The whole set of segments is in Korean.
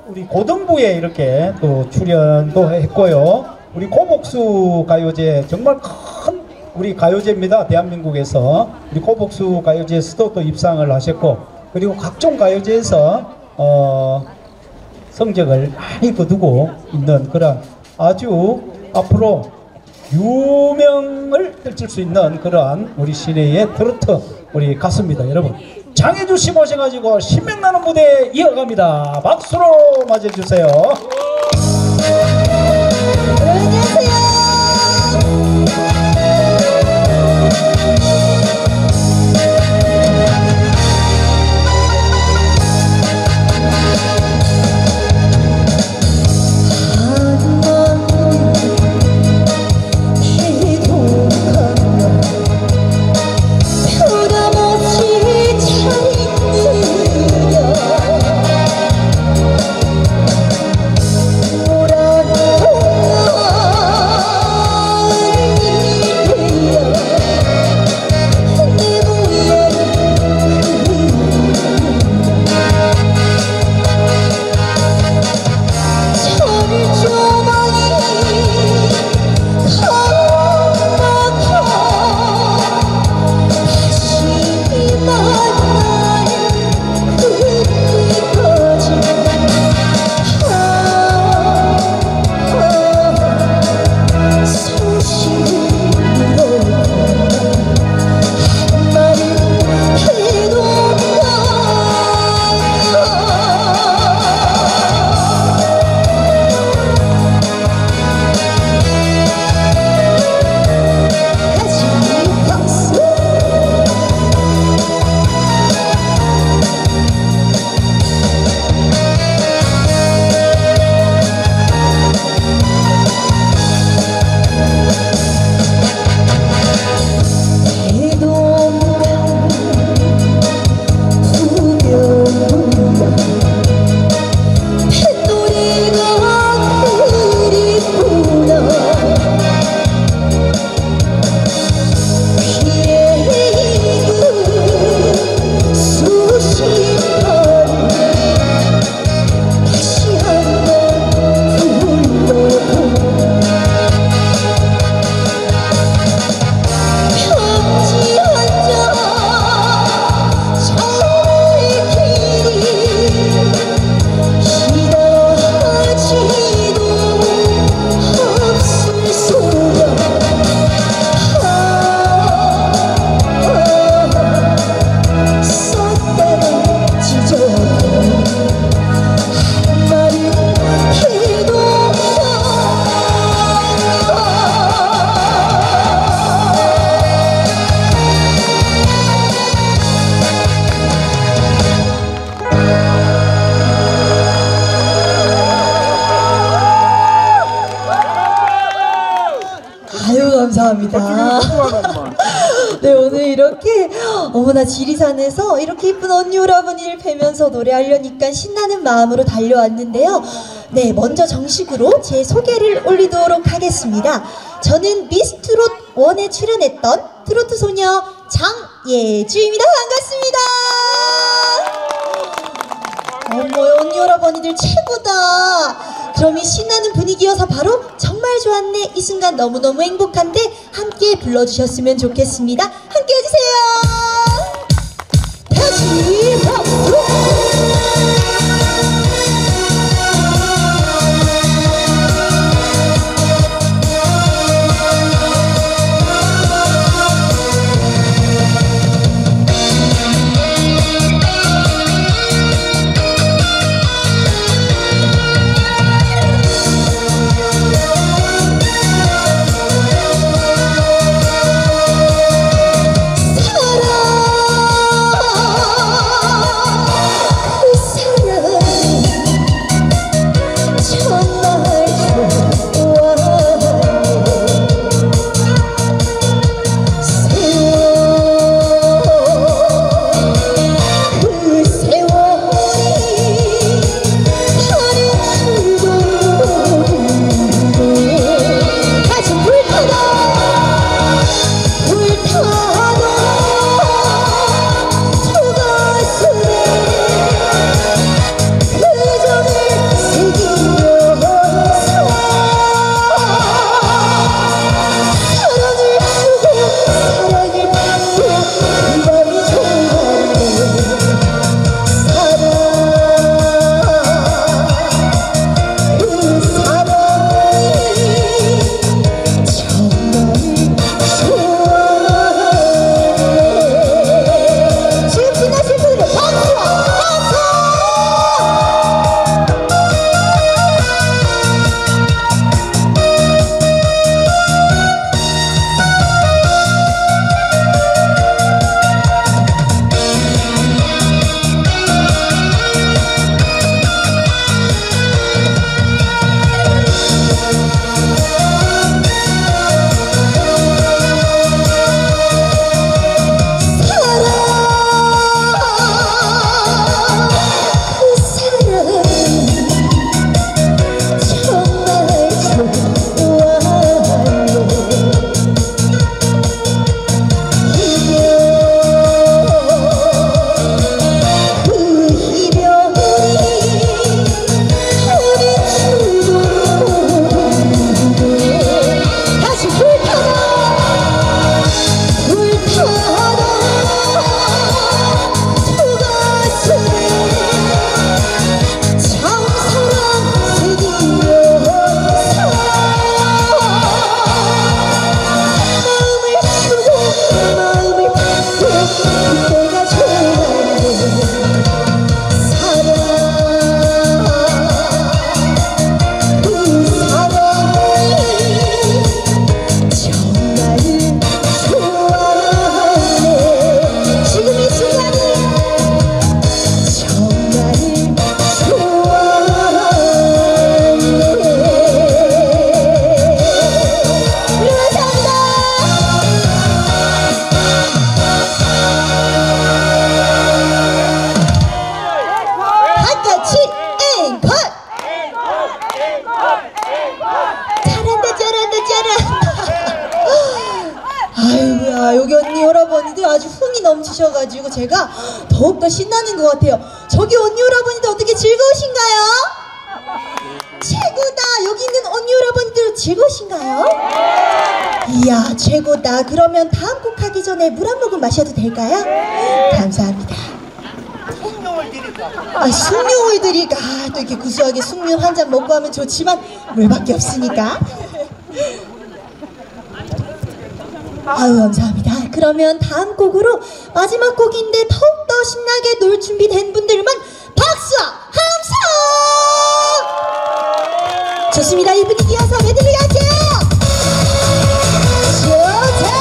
우리 고등부에 이렇게 또 출연도 했고요. 우리 고복수 가요제 정말 큰 우리 가요제입니다. 대한민국에서 우리 고복수 가요제에서도 또 입상을 하셨고, 그리고 각종 가요제에서 성적을 많이 거두고 있는 그런 아주 앞으로 유명을 떨칠 수 있는 그러한 우리 시내의 트로트 우리 가수입니다. 여러분, 장혜주 씨 모셔가지고 신명나는 무대 이어갑니다. 박수로 맞아주세요. 감사합니다. 네, 오늘 이렇게 어머나 지리산에서 이렇게 이쁜 언니 오라버니를 뵈면서 노래하려니까 신나는 마음으로 달려왔는데요. 네, 먼저 정식으로 제 소개를 올리도록 하겠습니다. 저는 미스트롯 1에 출연했던 트로트 소녀 장예주입니다. 반갑습니다. 어머, 언니 오라버니들 최고다. 그럼 이 신나는 분위기여서 바로 정말 좋았네, 이 순간 너무너무 행복한데 함께 불러주셨으면 좋겠습니다. 함께 해주세요. 다시 박수. 사랑 야, 여기 언니 오라버니들 아주 흥이 넘치셔가지고 제가 더욱더 신나는 것 같아요. 저기 언니 오라버니들 어떻게 즐거우신가요? 최고다. 여기 있는 언니 오라버니들 즐거우신가요? 이야, 최고다. 그러면 다음 곡 하기 전에 물 한 모금 마셔도 될까요? 감사합니다. 숭늉을 드릴까? 아, 숭늉을 드릴까? 아, 또 이렇게 구수하게 숭늉 한 잔 먹고 하면 좋지만 물밖에 없으니까. 아유, 감사합니다. 그러면 다음 곡으로 마지막 곡인데 더욱더 신나게 놀 준비된 분들만 박수와 함성! 좋습니다. 이 분위기 이어서 메들리 갈게요. 좋다.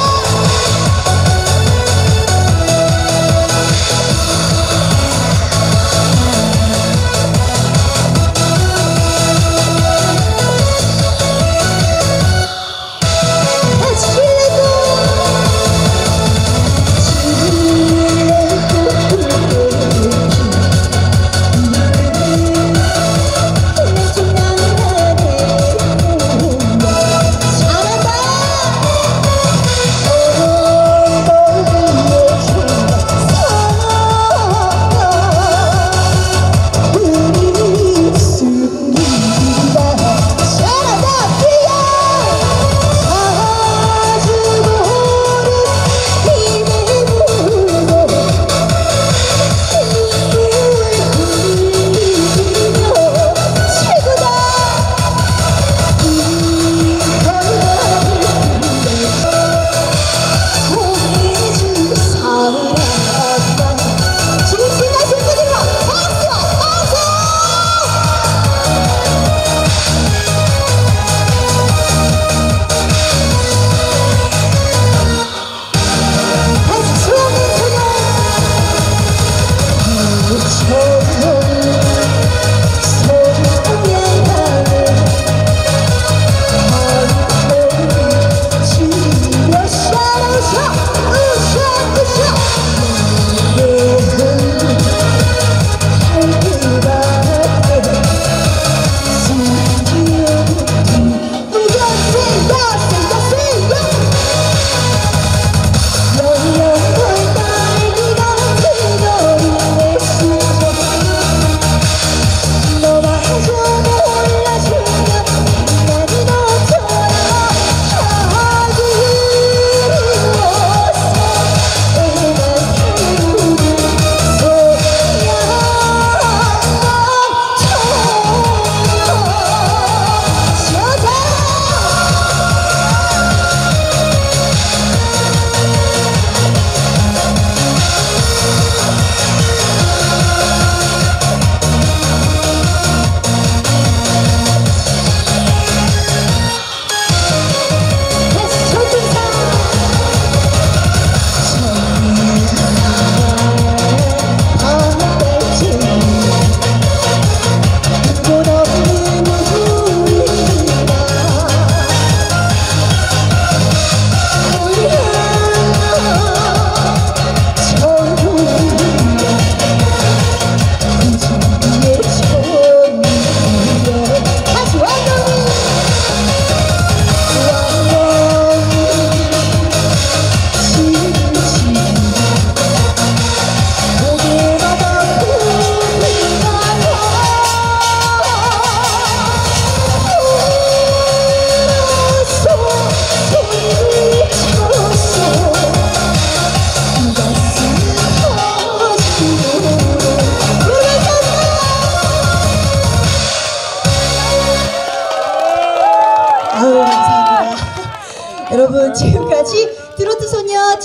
여러분, 지금까지 트로트 소녀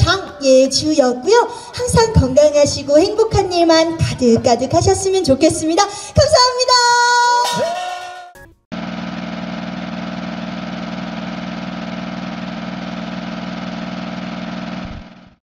장예주였고요. 항상 건강하시고 행복한 일만 가득가득 하셨으면 좋겠습니다. 감사합니다.